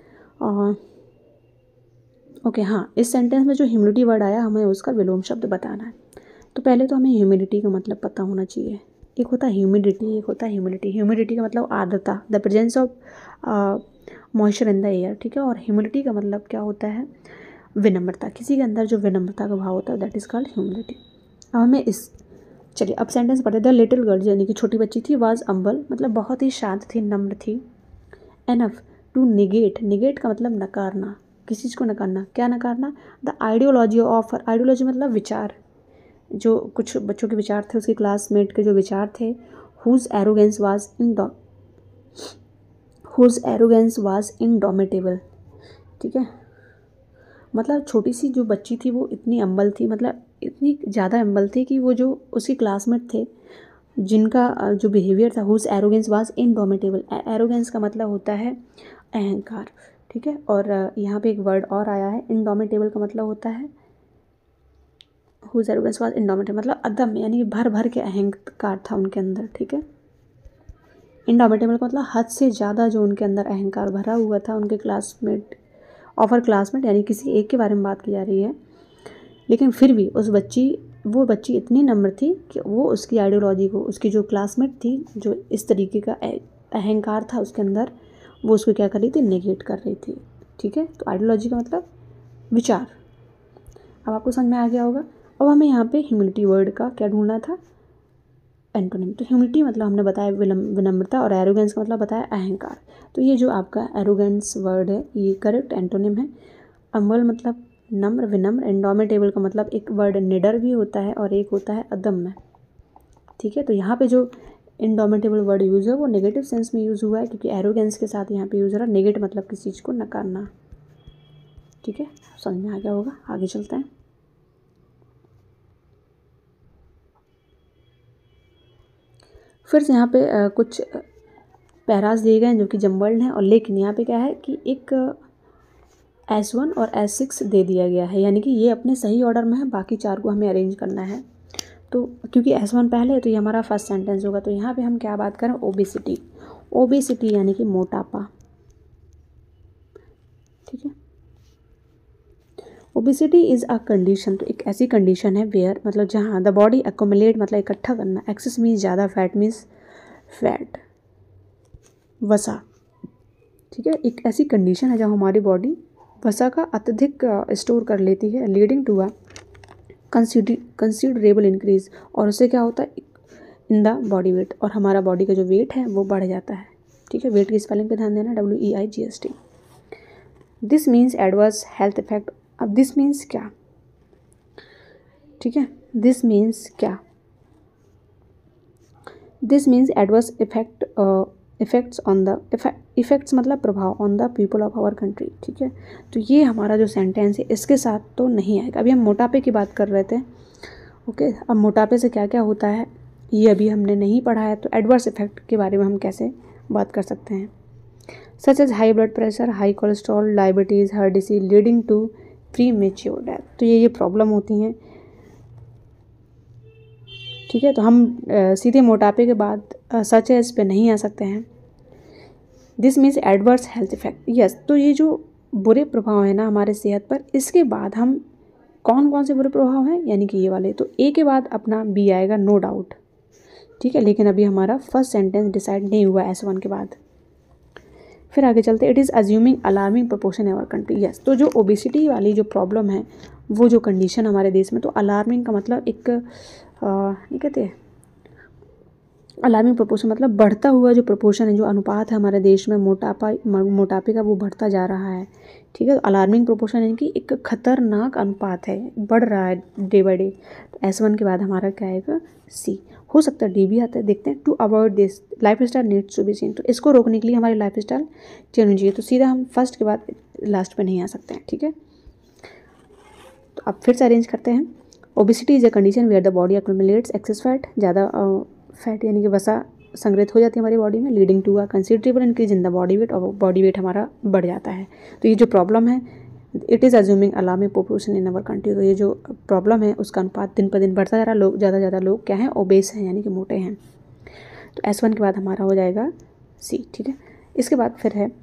ओके okay, हाँ, इस सेंटेंस में जो ह्यूमिलिटी वर्ड आया हमें उसका विलोम शब्द बताना है। तो पहले तो हमें ह्यूमिडिटी का मतलब पता होना चाहिए। एक होता है ह्यूमिडिटी, एक होता है ह्यूमिडिटी। ह्यूमिडिटी का मतलब आर्द्रता, the presence of moisture in the air. ठीक है, और ह्यूमिडिटी का मतलब क्या होता है? विनम्रता, किसी के अंदर जो विनम्रता का भाव होता है, दैट इज कॉल्ड ह्यूमिलिटी। अब हमें इस चलिए अब सेंटेंस पढ़ते। द लिटिल गर्ल यानी कि छोटी बच्ची थी, वाज अम्बल मतलब बहुत ही शांत थी, नम्र थी, एनफ टू निगेट, निगेट का मतलब नकारना, किसी चीज़ को नकारना। क्या नकारना? द आइडियोलॉजी ऑफ, आइडियोलॉजी मतलब विचार, जो कुछ बच्चों के विचार थे, उसके क्लासमेट के जो विचार थे, whose arrogance was in whose arrogance was indomitable. ठीक है, मतलब छोटी सी जो बच्ची थी वो इतनी अम्बल थी, मतलब इतनी ज़्यादा अम्बल थी कि वो जो उसके क्लासमेट थे जिनका जो बिहेवियर था, whose arrogance was indomitable. Arrogance का मतलब होता है अहंकार। ठीक है, और यहाँ पे एक वर्ड और आया है, इनडोमिटेबल का मतलब होता है, हुज एरोगेंस वाज इनडोमिटेबल मतलब अदम्य, यानी भर भर के अहंकार था उनके अंदर। ठीक है, इनडोमिटेबल का मतलब हद से ज़्यादा जो उनके अंदर अहंकार भरा हुआ था, उनके क्लासमेट ऑफर क्लासमेट यानी किसी एक के बारे में बात की जा रही है। लेकिन फिर भी उस बच्ची वो बच्ची इतनी नम्र थी कि वो उसकी आइडियोलॉजी को, उसकी जो क्लासमेट थी जो इस तरीके का अहंकार था उसके अंदर, वो उसको क्या कर रही थी? नेगेट कर रही थी। ठीक है, तो आइडियोलॉजी का मतलब विचार। अब आपको समझ में आ गया होगा। अब हमें यहाँ पे ह्यूमिलिटी वर्ड का क्या ढूंढना था? एंटोनिम। तो ह्यूमिलिटी मतलब हमने बताया विनम्रता, और एरोगेंस का मतलब बताया अहंकार। तो ये जो आपका एरोगेंस वर्ड है ये करेक्ट एंटोनिम है। अम्बल मतलब नम्र, विनम्र। इंडोमिटेबल का मतलब एक वर्ड निडर भी होता है और एक होता है अदम्य। ठीक है, तो यहाँ पे जो इंडोमिटेबल वर्ड यूज़ है वो नेगेटिव सेंस में यूज़ हुआ है, क्योंकि एरोगेंस के साथ यहाँ पे यूज़ हो रहा है नेगेटिव मतलब किसी चीज़ को नकारना। ठीक है, समझ में आ गया होगा। आगे चलते हैं। फिर से यहाँ पे आ, कुछ पैराज दिए गए हैं जो कि जम्बल्ड हैं, और लेकिन यहाँ पे क्या है कि एक एस वन और एस सिक्स दे दिया गया है, यानी कि ये अपने सही ऑर्डर में है, बाकी चार को हमें अरेंज करना है। तो क्योंकि एस वन पहले है तो ये हमारा फर्स्ट सेंटेंस होगा। तो यहाँ पे हम क्या बात करें? ओबेसिटी। ओबेसिटी यानी कि मोटापा। ठीक है, ओबेसिटी इज़ अ कंडीशन, तो एक ऐसी कंडीशन है वेयर मतलब जहाँ द बॉडी एक्यूमुलेट मतलब इकट्ठा करना, एक्सेस मीन्स ज़्यादा, फैट मीन्स फैट, वसा। ठीक है, एक ऐसी कंडीशन है जहाँ हमारी बॉडी वसा का अत्यधिक स्टोर कर लेती है, leading to a considerable increase, और उससे क्या होता है? इन द बॉडी वेट, और हमारा बॉडी का जो वेट है वो बढ़ जाता है। ठीक है, वेट की स्पेलिंग पे ध्यान देना, W E I G S T. This means adverse health effect. अब दिस मीन्स क्या? ठीक है, दिस मीन्स क्या? This means adverse effect, effects on the effects मतलब प्रभाव, on the people of our country. ठीक है, तो ये हमारा जो सेंटेंस है इसके साथ तो नहीं आएगा। अभी हम मोटापे की बात कर रहे थे। ओके, अब मोटापे से क्या क्या होता है ये अभी हमने नहीं पढ़ा है, तो एडवर्स इफेक्ट के बारे में हम कैसे बात कर सकते हैं? Such as high blood pressure, high cholesterol, diabetes, heart disease leading to premature death. तो ये ये प्रॉब्लम होती हैं। ठीक है, तो हम आ, सीधे मोटापे के बाद सच एज पे नहीं आ सकते हैं। This means adverse health effect. Yes, तो ये जो बुरे प्रभाव है ना हमारे सेहत पर, इसके बाद हम कौन कौन से बुरे प्रभाव हैं, यानी कि ये वाले। तो ए के बाद अपना बी आएगा, नो डाउट। ठीक है, लेकिन अभी हमारा फर्स्ट सेंटेंस डिसाइड नहीं हुआ एस वन के बाद। फिर आगे चलते, it is assuming alarming proportion in our country. Yes, तो जो ओबेसिटी वाली जो प्रॉब्लम है, वो जो कंडीशन हमारे देश में, तो अलार्मिंग का मतलब एक ये कहते हैं अलार्मिंग प्रोपोर्शन मतलब बढ़ता हुआ जो प्रोपोर्शन है, जो अनुपात है हमारे देश में मोटापा मोटापे का, वो बढ़ता जा रहा है। ठीक है, अलार्मिंग प्रोपोर्शन यानी कि एक खतरनाक अनुपात है, बढ़ रहा है डे बाई डे। तो एस वन के बाद हमारा क्या आएगा, सी। हो सकता है डी भी आता है, देखते हैं। To avoid this lifestyle needs to be change, तो इसको रोकने के लिए हमारी लाइफ स्टाइल चेंज होनी चाहिए। तो सीधा हम फर्स्ट के बाद लास्ट पे नहीं आ सकते हैं। ठीक है, तो अब फिर से अरेंज करते हैं। Obesity is a condition where the body accumulates excess fat, ज़्यादा फैट यानी कि वसा संग्रहित हो जाती है हमारी बॉडी में, leading to a considerable increase in the body weight, और बॉडी वेट हमारा बढ़ जाता है। तो ये जो प्रॉब्लम है, it is assuming alarming proportion in our country, तो ये जो प्रॉब्लम है उसका अनुपात दिन पर दिन बढ़ता जा रहा है। लोग ज़्यादा ज़्यादा लोग क्या हैं, ओबेस हैं यानी कि मोटे हैं। तो एस वन के बाद हमारा हो जाएगा सी। ठीक है, इसके बाद फिर है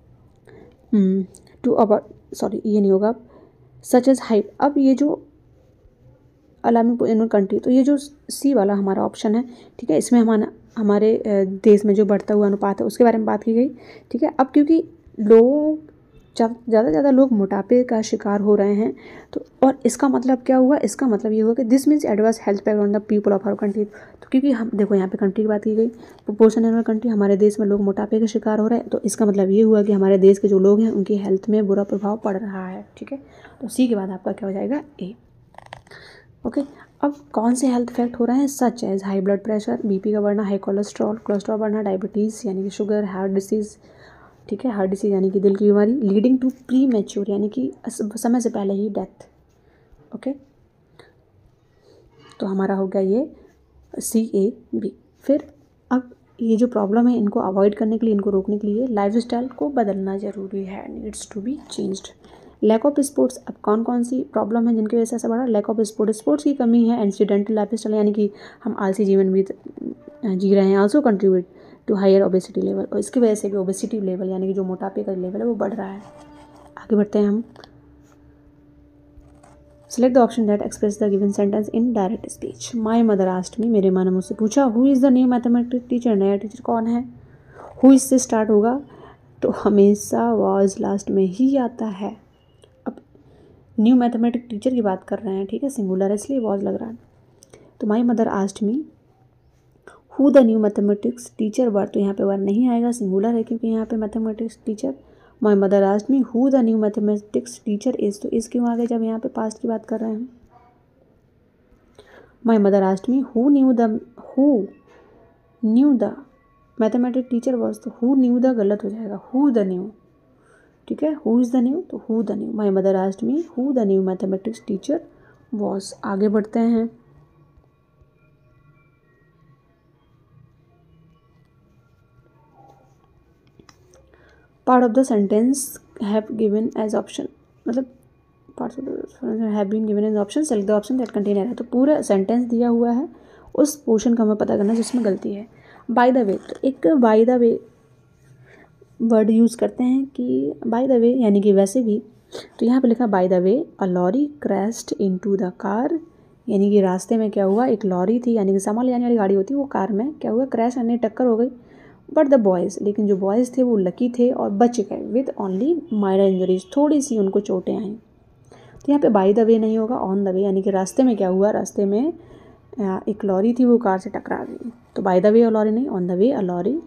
टू अवर सॉरी ये नहीं होगा, सच एज हाइप। अब ये जो अलार्मिंग इन कंट्री, तो ये जो सी वाला हमारा ऑप्शन है, ठीक है, इसमें हमारा हमारे देश में जो बढ़ता हुआ अनुपात है उसके बारे में बात की गई। ठीक है, अब क्योंकि लोग ज़्यादा से ज़्यादा लोग मोटापे का शिकार हो रहे हैं, तो और इसका मतलब क्या हुआ, इसका मतलब ये हुआ कि this means adverse health effect on the people of our country. तो क्योंकि हम देखो यहाँ पे कंट्री की बात की गई, प्रोपोर्शन इन आवर कंट्री, हमारे देश में लोग मोटापे का शिकार हो रहे हैं, तो इसका मतलब ये हुआ कि हमारे देश के जो लोग हैं उनकी हेल्थ में बुरा प्रभाव पड़ रहा है। ठीक है, तो सी के बाद आपका क्या हो जाएगा, ए। ओके, अब कौन से हेल्थ इफेक्ट हो रहे हैं, such as high blood pressure, BP का बढ़ना, हाई कोलेस्ट्रॉल कोलेस्ट्रॉल बढ़ना, डायबिटीज़ यानी कि शुगर, हार्ट डिसीज़। ठीक है, हार्ट डिसीज़ यानी कि दिल की बीमारी, लीडिंग टू प्री मैच्योर यानी कि समय से पहले ही डेथ। ओके, तो हमारा हो गया ये सी ए बी। फिर अब ये जो प्रॉब्लम है इनको अवॉइड करने के लिए, इनको रोकने के लिए लाइफस्टाइल को बदलना ज़रूरी है, needs to be changed. Lack of sports, अब कौन कौन सी प्रॉब्लम है जिनकी वजह से ऐसा बढ़ा, लैक ऑफ स्पोर्ट्स, स्पोर्ट्स की कमी है, इंसिडेंटल लाइफ स्टाइल यानी कि हम आलसी जीवन भी जी रहे हैं, also contribute to higher obesity level, और इसकी वजह से भी ओबेसिटी लेवल यानी कि जो मोटापे का लेवल है वो बढ़ रहा है। आगे बढ़ते हैं हम। Select the option that express the given sentence in direct speech. My mother asked me, मेरे माँ ने मुझसे पूछा, who is the new mathematics teacher, नया टीचर कौन है। हु इससे स्टार्ट होगा तो हमेशा वाज लास्ट में ही आता है। अब न्यू मैथमेटिक्स टीचर की बात कर रहे हैं, ठीक है, सिंगुलर है इसलिए वाज लग रहा है। तो my mother asked me who the new mathematics teacher were, तो यहाँ पे वर नहीं आएगा, सिंगुलर है क्योंकि यहाँ पे mathematics teacher. My mother asked me who the new mathematics teacher is, तो इज़ क्यों आ गए जब यहाँ पे पास्ट की बात कर रहे हैं। My mother asked me who new the who new the mathematics teacher was, तो हु न्यू द गलत हो जाएगा, हु द न्यू। ठीक है, हु इज़ द न्यू, तो who the new. My mother asked me who the new mathematics teacher was. आगे बढ़ते हैं। Part of the sentence have given as option, मतलब parts of the have been given as option, select the option that contain error. तो पूरा sentence दिया हुआ है, उस पोर्शन का हमें पता करना जिसमें गलती है। बाय द वे, तो एक by the way word use करते हैं कि बाय द वे यानी कि वैसे भी। तो यहाँ पे लिखा by the way a lorry crashed into the car, यानी कि रास्ते में क्या हुआ, एक लॉरी थी यानी कि सामान ले जाने वाली गाड़ी होती है, वो कार में क्या हुआ, क्रैश यानी टक्कर हो गई। बट द बॉयज़, लेकिन जो बॉयज़ थे वो लकी थे और बच गए, विद ओनली माइनर इंजरीज, थोड़ी सी उनको चोटें आई। तो यहाँ पे बाय द वे नहीं होगा, ऑन द वे, यानी कि रास्ते में क्या हुआ, रास्ते में एक लॉरी थी वो कार से टकरा गई। तो by the way a lorry नहीं, on the way a lorry.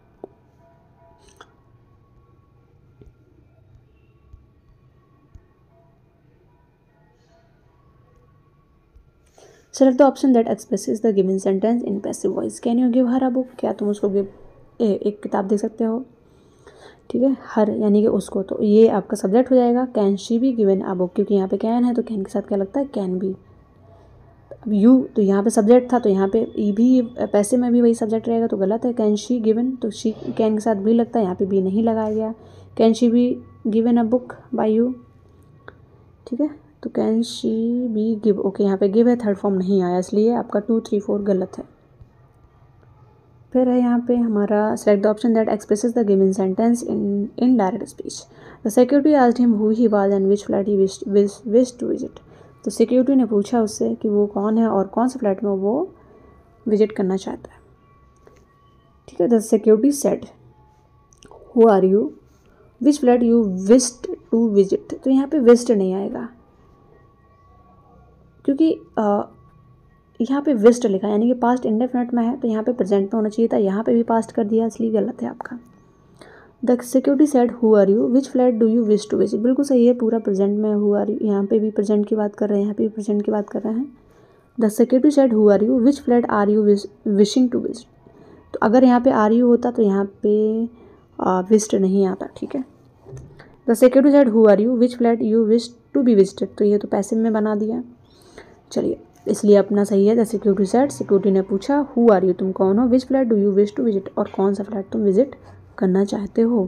Select the option that expresses the given sentence in passive voice. Can you give her a book, क्या तुम उसको गिव ए, एक किताब दे सकते हो। ठीक है, हर यानी कि उसको, तो ये आपका सब्जेक्ट हो जाएगा। Can she be given a book, क्योंकि यहाँ पे कैन है तो कैन के साथ क्या लगता है, कैन बी। अब यू, तो यहाँ पे सब्जेक्ट था तो यहाँ पे ई भी, पैसे में भी वही सब्जेक्ट रहेगा, तो गलत है। कैन शी गिवन, तो शी कैन के साथ भी लगता है, यहाँ पे भी नहीं लगाया गया। Can she be given a book by you. ठीक है, तो can she be give, okay यहाँ पे गिव है, थर्ड फॉर्म नहीं आया, इसलिए आपका टू थ्री फोर गलत है। फिर है यहाँ पे हमारा select the option that expresses the given sentence in in direct speech. The security asked him who he was and which flat he wish to visit. तो सिक्योरिटी ने पूछा उससे कि वो कौन है और कौन से फ्लैट में वो विजिट करना चाहता है। ठीक है, the security said who are you, which flat you wished to visit. तो यहाँ पे विश्ड नहीं आएगा क्योंकि यहाँ पे विस्ट लिखा है यानी कि पास्ट इंडेफिनिट में है, तो यहाँ पे प्रेजेंट में होना चाहिए था, यहाँ पे भी पास्ट कर दिया इसलिए गलत है आपका। The security said who are you, which flat do you wish to visit, बिल्कुल सही है, पूरा प्रेजेंट में हु आर यू, यहाँ पे भी प्रेजेंट की बात कर रहे हैं, यहाँ पे भी प्रेजेंट की बात कर रहे हैं। The security said who are you, which flat are you wishing to visit, तो अगर यहाँ पे आर यू होता तो यहाँ पे विजिट नहीं आता, ठीक है। The security said who are you, which flat you wish to be visited, तो ये तो पैसिव में बना दिया, चलिए इसलिए अपना सही है। द सिक्योरिटी सेड, सिक्योरिटी ने पूछा हु आर यू, तुम कौन हो, which flat do you wish to visit, और कौन सा फ्लैट तुम विजिट करना चाहते हो।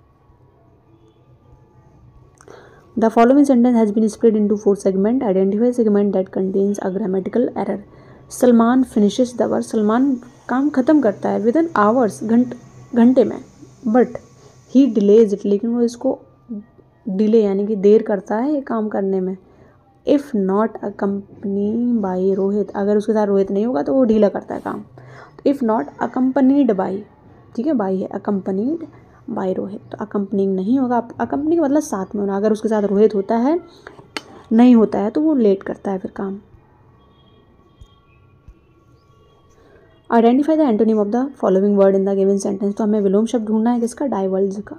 The following sentence has been split into four segment, identify segment that contains a grammatical error. Salman finishes the work, Salman काम खत्म करता है विद इन आवर्स, घंट घंटे में, बट ही डिलेज इट, लेकिन वो इसको डिले यानी कि देर करता है ये काम करने में। If not accompany by Rohit, अगर उसके साथ रोहित नहीं होगा तो वो ढीला करता है काम। इफ़ नॉट अकम्पनीड बाई, ठीक है, बाई है, अकम्पनीड बाई रोहित, तो अकम्पनिंग नहीं होगा, अकम्पनी का मतलब साथ में होना, अगर उसके साथ रोहित होता है नहीं होता है तो वो लेट करता है फिर काम। Identify the antonym of the following word in the given sentence, तो हमें विलोम शब्द ढूंढना है किसका, डाइवल्ज का,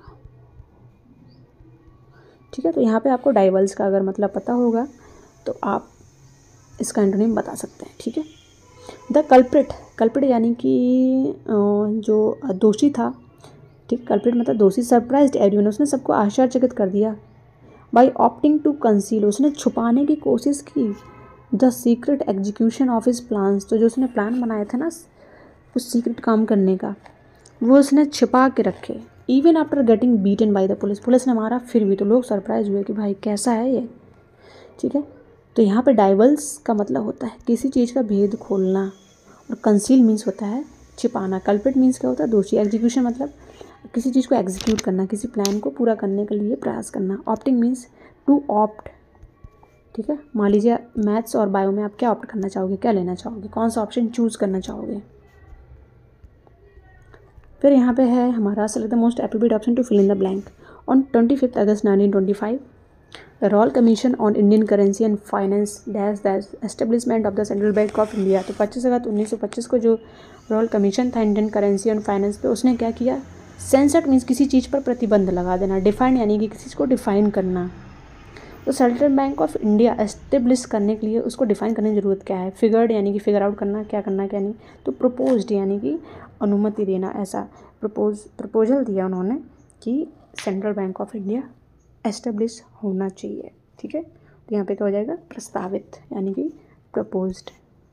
ठीक है। तो यहाँ पे आपको डाइवल्ज का अगर मतलब पता होगा तो आप इसका एंटोनिम बता सकते हैं, ठीक है। द कल्प्रिट, कल्प्रिट यानी कि जो दोषी था, ठीक, कल्प्रिट मतलब दोषी। सरप्राइज्ड एवरीवन, उसने सबको आश्चर्यचकित कर दिया। बाय ऑप्टिंग टू कंसील, उसने छुपाने की कोशिश की। The secret execution of his plans, तो जो उसने प्लान बनाए थे ना उस सीक्रेट काम करने का, वो उसने छिपा के रखे। Even after getting beaten by the police, police ने मारा फिर भी तो लोग सरप्राइज हुए कि भाई कैसा है ये, ठीक है। तो यहाँ पे डाइवल्स का मतलब होता है किसी चीज़ का भेद खोलना, और कंसील मीन्स होता है छिपाना। कल्प्रिट मीन्स क्या होता है, दोषी। एग्जीक्यूशन मतलब किसी चीज़ को एग्जीक्यूट करना, किसी प्लान को पूरा करने के लिए प्रयास करना। ऑप्टिंग मीन्स टू ऑप्ट, ठीक है। मान लीजिए मैथ्स और बायो में आप क्या ऑप्ट करना चाहोगे, क्या लेना चाहोगे, कौन सा ऑप्शन चूज करना चाहोगे। फिर यहाँ पे है हमारा select the most appropriate option to fill in the blank. On twenty fifth August nineteen twenty five the royal commission on Indian currency and finance dash the establishment of the central bank of India, तो पच्चीस अगस्त उन्नीस सौ पच्चीस को जो royal commission था Indian currency and finance पे, उसने क्या किया, सेंसर मीन्स किसी चीज़ पर प्रतिबंध लगा देना, डिफाइन यानी कि किसी चीज़ को डिफाइन करना। तो central bank of India establish करने के लिए उसको डिफाइन करने की ज़रूरत क्या है, फिगर्ड यानी कि फिगर आउट करना, क्या करना क्या नहीं, तो प्रपोज्ड यानी कि अनुमति देना, ऐसा प्रपोज प्रपोजल दिया उन्होंने कि central bank of India establish होना चाहिए, ठीक है। तो यहाँ पे क्या हो जाएगा, प्रस्तावित यानी कि प्रपोज्ड।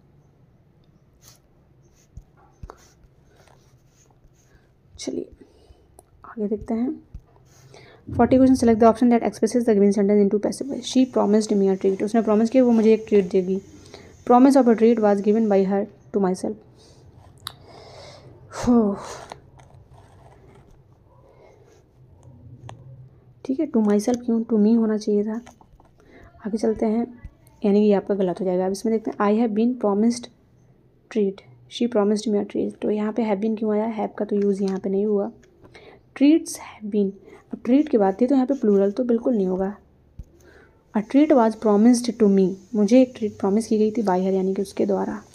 चलिए आगे देखते हैं। Forty question, select the option that expresses the given sentence into passive voice. She promised me a treat, उसने प्रॉमिस किया वो मुझे एक ट्रीट देगी। Promise of a treat was given by her to myself. ठीक है, to myself क्यों, to me होना चाहिए था। आगे चलते हैं, यानी कि ये आपका गलत हो जाएगा। अब इसमें देखते हैं, I have been promised treat, she promised me a treat, तो यहाँ पे हैव बीन क्यों आया, हैव का तो यूज़ यहाँ पे नहीं हुआ। ट्रीट्स हैव बीन, अब ट्रीट की बात थी तो यहाँ पे प्लूरल तो बिल्कुल नहीं होगा। A treat was promised to me, मुझे एक ट्रीट प्रॉमिस की गई थी बाय हर यानी कि उसके द्वारा।